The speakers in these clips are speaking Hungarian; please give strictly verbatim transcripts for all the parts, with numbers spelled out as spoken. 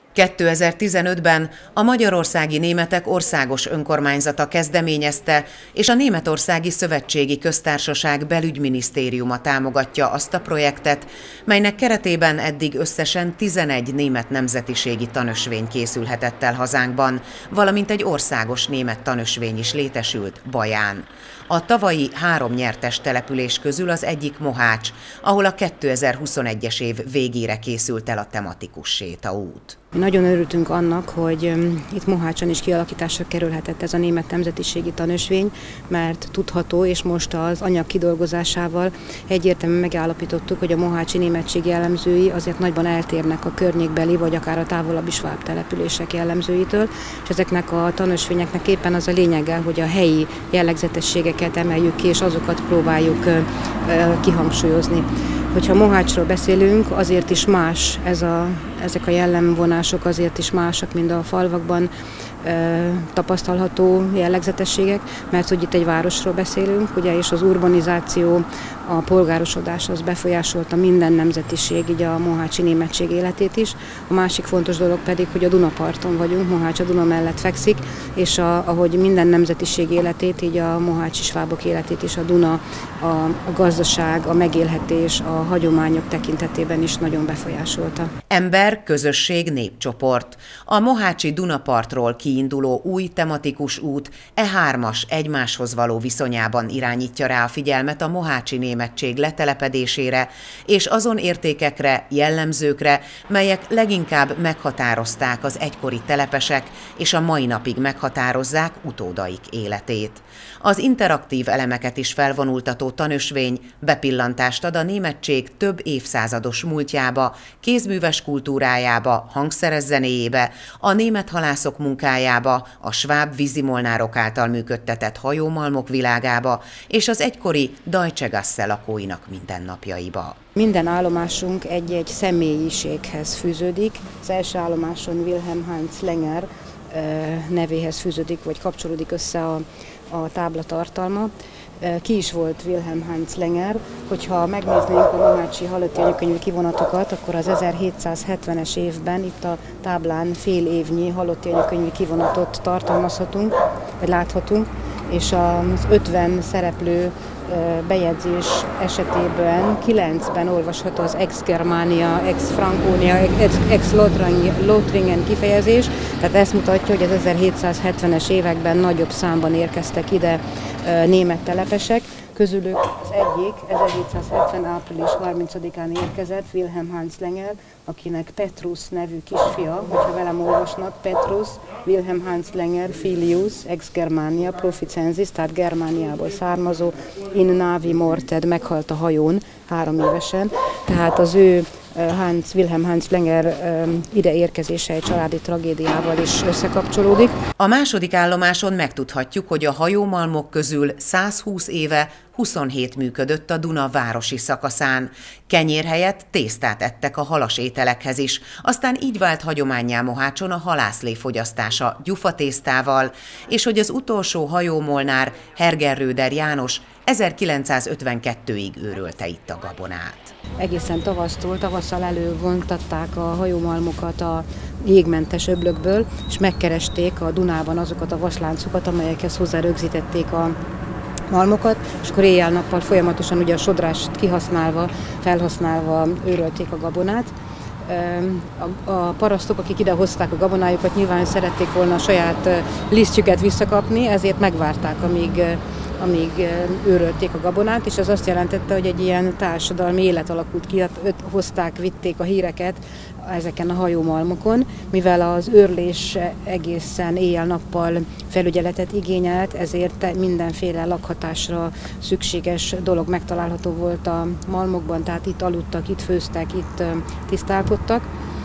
kétezer-tizenötben a Magyarországi Németek Országos Önkormányzata kezdeményezte, és a Németországi Szövetségi Köztársaság Belügyminisztériuma támogatja azt a projektet, melynek keretében eddig összesen tizenegy német nemzetiségi tanösvény készülhetett el hazánkban, valamint egy országos német tanösvény is létesült Baján. A tavalyi három nyertes település közül az egyik Mohács, ahol a kétezer-huszonegyes év végére készült el a tematikus sétaút. Nagyon örültünk annak, hogy itt Mohácson is kialakításra kerülhetett ez a német nemzetiségi tanösvény, mert tudható, és most az anyag kidolgozásával egyértelműen megállapítottuk, hogy a mohácsi németség jellemzői azért nagyban eltérnek a környékbeli, vagy akár a távolabbi sváb települések jellemzőitől, és ezeknek a tanösvényeknek éppen az a lényege, hogy a helyi jellegzetességeket emeljük ki, és azokat próbáljuk kihangsúlyozni. Hogyha Mohácsról beszélünk, azért is más, ez a, ezek a jellemvonások azért is másak, mint a falvakban e, tapasztalható jellegzetességek, mert hogy itt egy városról beszélünk, ugye, és az urbanizáció, a polgárosodás az befolyásolta minden nemzetiség, így a mohácsi németség életét is. A másik fontos dolog pedig, hogy a Dunaparton vagyunk, Mohács a Duna mellett fekszik, és a, ahogy minden nemzetiség életét, így a mohácsi svábok életét is a Duna, a, a gazdaság, a megélhetés, a hagyományok tekintetében is nagyon befolyásolta. Ember, közösség, népcsoport. A mohácsi Dunapartról kiinduló új tematikus út e hármas egymáshoz való viszonyában irányítja rá a figyelmet a mohácsi németség letelepedésére és azon értékekre, jellemzőkre, melyek leginkább meghatározták az egykori telepesek és a mai napig meghatározzák utódaik életét. Az interaktív elemeket is felvonultató tanösvény bepillantást ad a németség több évszázados múltjába, kézműves kultúrájába, hangszeres zenéjébe, a német halászok munkájába, a sváb vízimolnárok által működtetett hajómalmok világába és az egykori Deutsche Gasse lakóinak mindennapjaiba. Minden állomásunk egy-egy személyiséghez fűződik. Az első állomáson Wilhelm Heinz Lenger nevéhez fűződik, vagy kapcsolódik össze a, a tábla tartalma. Ki is volt Wilhelm Heinz Lenger? Hogyha megnéznénk a mohácsi halotti anyakönyvi kivonatokat, akkor az ezerhétszázhetvenes évben itt a táblán fél évnyi halotti anyakönyvi kivonatot tartalmazhatunk, vagy láthatunk, és az ötven szereplő bejegyzés esetében kilencben olvasható az ex-Germania, ex-Franconia, ex-Lothringen kifejezés, tehát ezt mutatja, hogy az ezerhétszázhetvenes években nagyobb számban érkeztek ide német telepesek. Közülük az egyik ezerhétszázhetven április harmincadikán érkezett Wilhelm Heinz Lenger, akinek Petrus nevű kisfia, hogyha velem olvasnak, Petrus Wilhelm Heinz Lenger filius ex Germania proficensis, tehát Germániából származó, in navi morted, meghalt a hajón három évesen, tehát az ő Heinz, Wilhelm Heinz Lenger ide érkezése egy családi tragédiával is összekapcsolódik. A második állomáson megtudhatjuk, hogy a hajómalmok közül százhúsz éve huszonhét működött a Duna városi szakaszán. Kenyér helyett tésztát ettek a halas ételekhez is, aztán így vált hagyománnyá Mohácson a halászlé fogyasztása gyufatésztával, és hogy az utolsó hajómolnár, Hergerröder János ezerkilencszázötvenkettőig őrölte itt a gabonát. Egészen tavasztól, tavasszal elővontatták a hajómalmokat a jégmentes öblökből, és megkeresték a Dunában azokat a vasláncokat, amelyekhez hozzá rögzítették a malmokat, és akkor éjjel-nappal folyamatosan ugye a sodrást kihasználva, felhasználva őrölték a gabonát. A, a parasztok, akik ide hozták a gabonájukat, nyilván szerették volna a saját lisztjüket visszakapni, ezért megvárták, amíg amíg őrölték a gabonát, és ez azt jelentette, hogy egy ilyen társadalmi élet alakult ki, hozták, vitték a híreket ezeken a hajómalmokon, mivel az őrlés egészen éjjel-nappal felügyeletet igényelt, ezért mindenféle lakhatásra szükséges dolog megtalálható volt a malmokban, tehát itt aludtak, itt főztek, itt tisztálkodtak.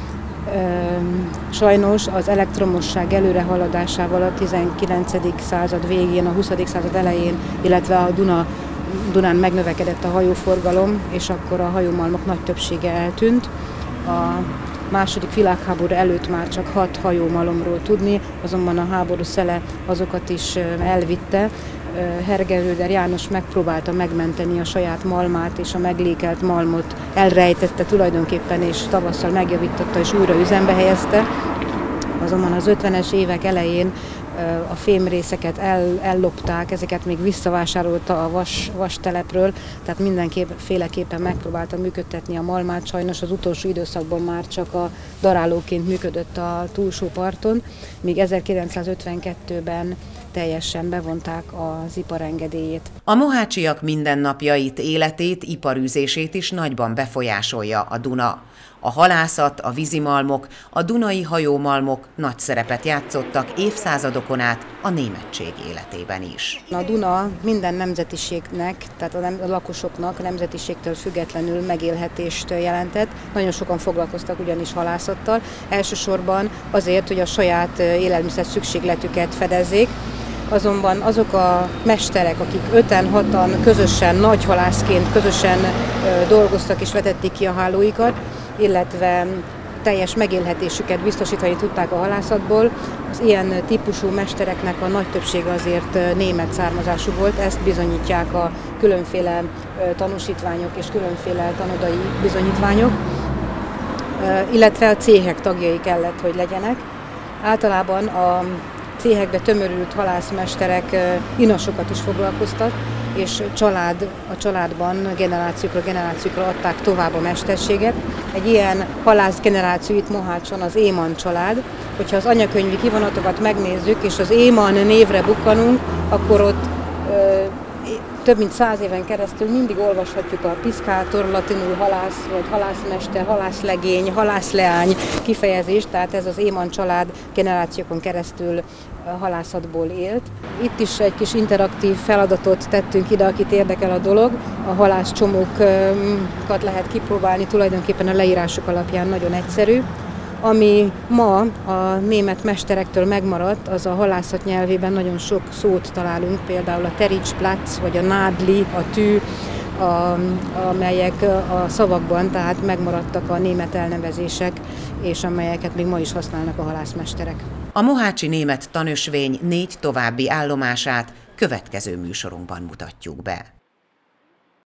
Sajnos az elektromosság előrehaladásával a tizenkilencedik század végén, a huszadik század elején, illetve a Duna, Dunán megnövekedett a hajóforgalom, és akkor a hajómalmok nagy többsége eltűnt. A második világháború előtt már csak hat hajómalomról tudni, azonban a háború szele azokat is elvitte. Hergelőder János megpróbálta megmenteni a saját malmát, és a meglékelt malmot elrejtette tulajdonképpen, és tavasszal megjavította, és újra üzembe helyezte. Azonban az ötvenes évek elején a fémrészeket el, ellopták, ezeket még visszavásárolta a vas, vastelepről, tehát mindenféleképpen megpróbálta működtetni a malmát. Sajnos az utolsó időszakban már csak a darálóként működött a túlsó parton, míg ezerkilencszázötvenkettőben teljesen bevonták az iparengedélyét. A mohácsiak mindennapjait, életét, iparűzését is nagyban befolyásolja a Duna. A halászat, a vízimalmok, a dunai hajómalmok nagy szerepet játszottak évszázadokon át a németség életében is. A Duna minden nemzetiségnek, tehát a, nem, a lakosoknak a nemzetiségtől függetlenül megélhetést jelentett. Nagyon sokan foglalkoztak ugyanis halászattal, elsősorban azért, hogy a saját élelmiszer szükségletüket fedezzék. Azonban azok a mesterek, akik öten-hatan közösen, nagy halászként közösen dolgoztak és vetették ki a hálóikat, illetve teljes megélhetésüket biztosítani tudták a halászatból. Az ilyen típusú mestereknek a nagy többsége azért német származású volt, ezt bizonyítják a különféle tanúsítványok és különféle tanodai bizonyítványok, illetve a céhek tagjai kellett, hogy legyenek. Általában a céhekbe tömörült halászmesterek inasokat is foglalkoztak, és család, a családban generációkra generációkra adták tovább a mesterséget. Egy ilyen halász generáció itt Mohácson az Éman család. Hogyha az anyakönyvi kivonatokat megnézzük, és az Éman névre bukkanunk, akkor ott ö, több mint száz éven keresztül mindig olvashatjuk a piszkátor, latinul halász, vagy halászmester, halászlegény, halászleány kifejezést, tehát ez az Éman család generációkon keresztül halászatból élt. Itt is egy kis interaktív feladatot tettünk ide, akit érdekel a dolog. A halászcsomókat lehet kipróbálni, tulajdonképpen a leírások alapján nagyon egyszerű. Ami ma a német mesterektől megmaradt, az a halászat nyelvében nagyon sok szót találunk, például a Terichsplatz, vagy a nádli, a tű, a, amelyek a szavakban, tehát megmaradtak a német elnevezések, és amelyeket még ma is használnak a halászmesterek. A mohácsi német tanösvény négy további állomását következő műsorunkban mutatjuk be.